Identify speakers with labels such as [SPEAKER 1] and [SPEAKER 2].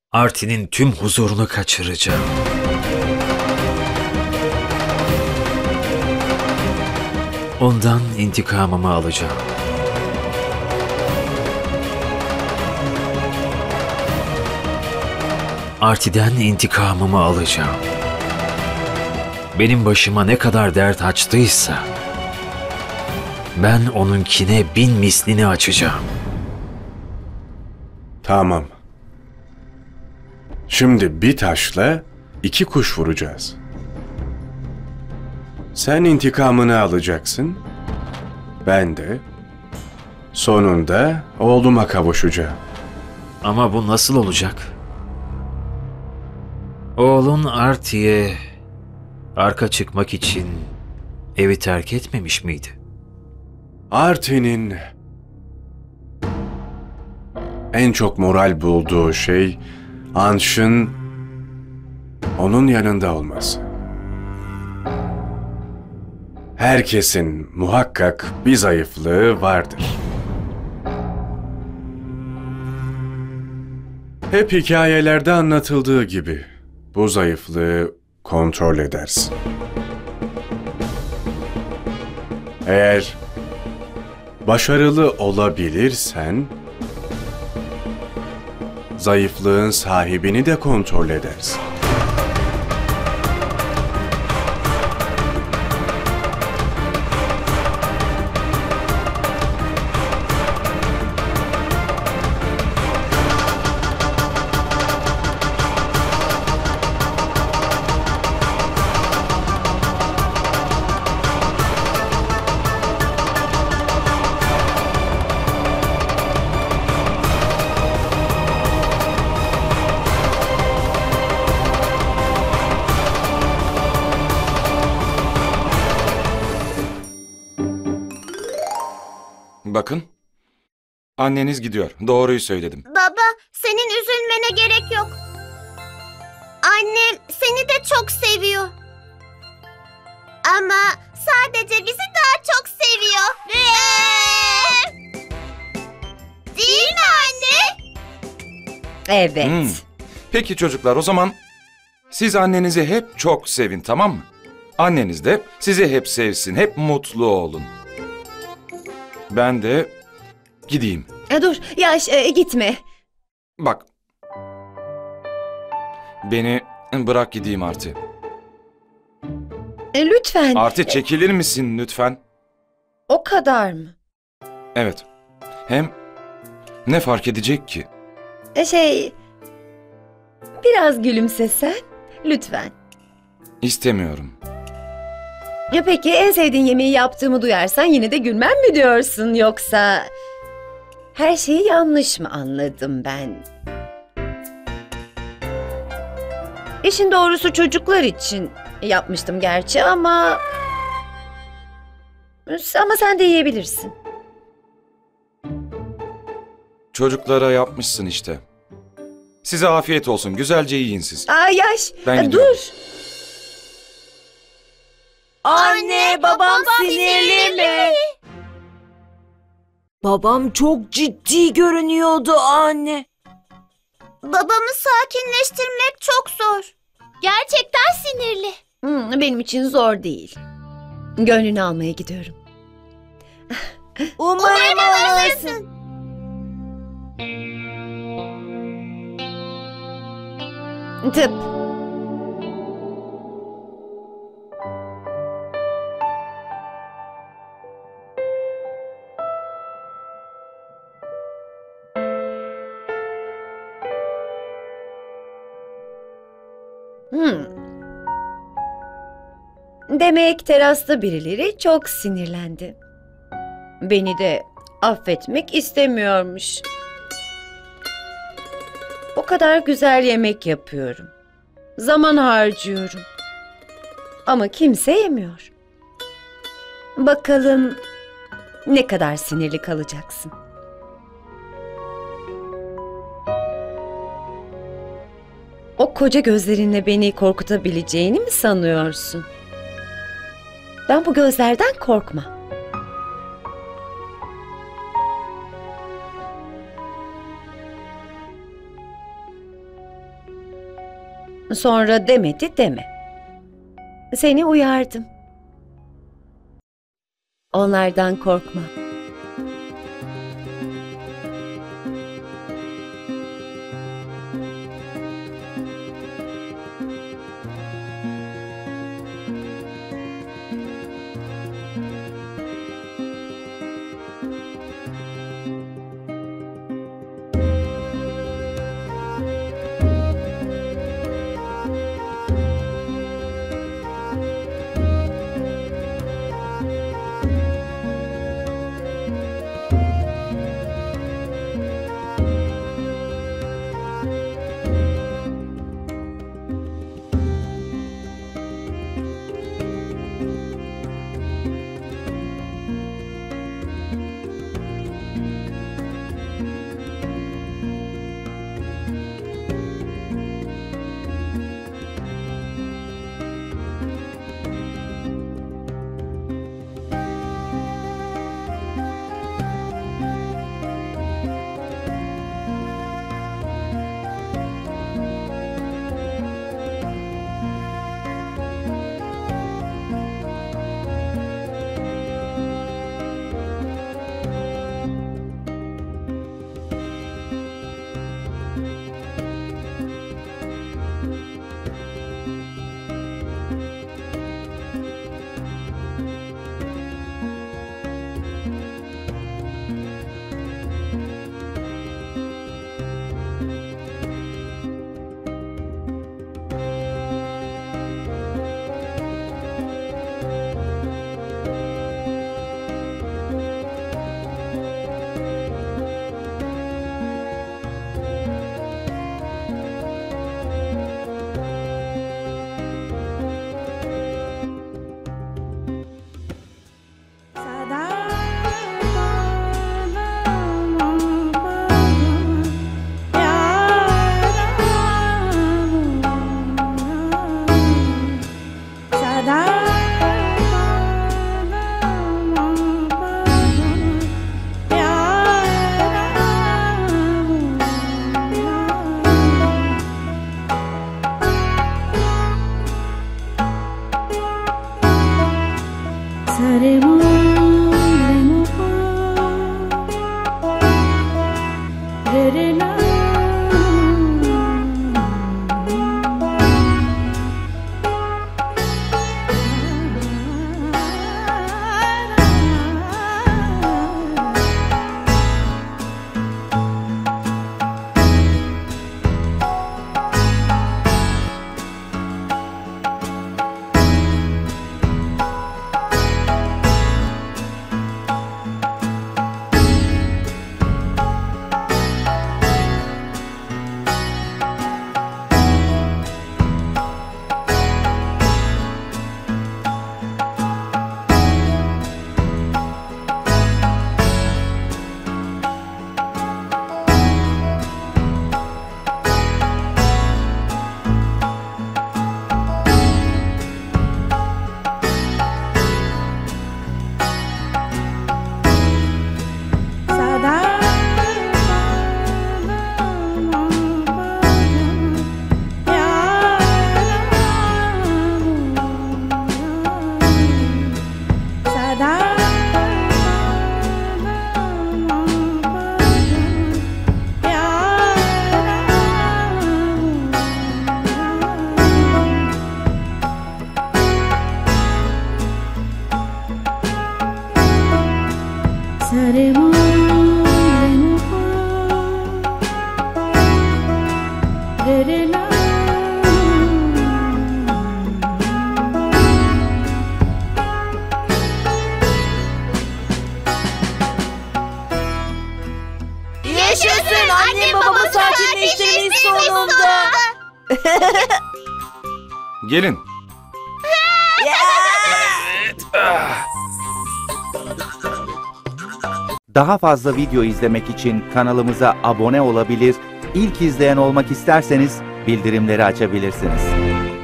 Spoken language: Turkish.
[SPEAKER 1] Arti'nin tüm huzurunu kaçıracağım. Ondan intikamımı alacağım. Arti'den intikamımı alacağım. Benim başıma ne kadar dert açtıysa, ben onunkine 1000 mislini açacağım.
[SPEAKER 2] Tamam. Şimdi bir taşla 2 kuş vuracağız. Sen intikamını alacaksın. Ben de sonunda oğluma kavuşacağım.
[SPEAKER 1] Ama bu nasıl olacak? Oğlun Arti'ye arka çıkmak için evi terk etmemiş miydi?
[SPEAKER 2] Arti'nin en çok moral bulduğu şey Anş'ın onun yanında olması. Herkesin muhakkak bir zayıflığı vardır. Hep hikayelerde anlatıldığı gibi bu zayıflığı kontrol edersin. Eğer başarılı olabilirsen, zayıflığın sahibini de kontrol edersin.
[SPEAKER 3] Bakın, anneniz gidiyor. Doğruyu söyledim.
[SPEAKER 4] Baba, senin üzülmene gerek yok. Annem seni de çok seviyor. Ama sadece bizi daha çok seviyor. Değil mi anne?
[SPEAKER 5] Evet.
[SPEAKER 3] Peki çocuklar, o zaman siz annenizi hep çok sevin, tamam mı? Anneniz de sizi hep sevsin, hep mutlu olun. Ben de gideyim.
[SPEAKER 5] Dur, gitme.
[SPEAKER 3] Bak, beni bırak gideyim Arti.
[SPEAKER 5] Lütfen.
[SPEAKER 3] Arti, çekilir misin lütfen?
[SPEAKER 5] O kadar mı?
[SPEAKER 3] Evet. Hem ne fark edecek ki?
[SPEAKER 5] Biraz gülümsesen. Lütfen.
[SPEAKER 3] İstemiyorum.
[SPEAKER 5] Peki en sevdiğin yemeği yaptığımı duyarsan yine de gülmem mi diyorsun, yoksa her şeyi yanlış mı anladım ben? İşin doğrusu çocuklar için yapmıştım gerçi ama sen de yiyebilirsin.
[SPEAKER 3] Çocuklara yapmışsın işte. Size afiyet olsun. Güzelce yiyin siz. Ben gidiyorum.
[SPEAKER 5] Dur. Anne, babam sinirli mi?
[SPEAKER 6] Babam çok ciddi görünüyordu anne.
[SPEAKER 4] Babamı sakinleştirmek çok zor. Gerçekten sinirli.
[SPEAKER 5] Benim için zor değil. Gönlünü almaya gidiyorum.
[SPEAKER 6] Umarım alırsın.
[SPEAKER 5] Tıp. Demek terasta birileri çok sinirlendi. Beni de affetmek istemiyormuş. O kadar güzel yemek yapıyorum. Zaman harcıyorum. Ama kimse yemiyor. Bakalım ne kadar sinirli kalacaksın. O koca gözlerinle beni korkutabileceğini mi sanıyorsun? Ben bu gözlerden korkmam. Sonra demedi deme. Seni uyardım. Onlardan korkma.
[SPEAKER 6] Yaşasın annem babamı sakinleştirmiş sonunda.
[SPEAKER 3] Gelin.
[SPEAKER 7] Daha fazla video izlemek için kanalımıza abone olabilir, ilk izleyen olmak isterseniz bildirimleri açabilirsiniz.